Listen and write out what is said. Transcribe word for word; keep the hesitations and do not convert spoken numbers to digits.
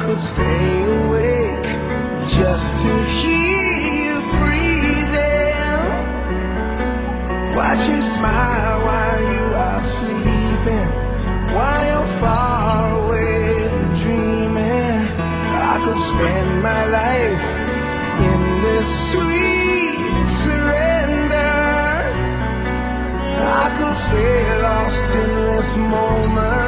could stay awake just to hear you breathing. Watch you smile while you are sleeping, while you're far away dreaming. I could spend my life in this sweet surrender. I could stay lost in this moment.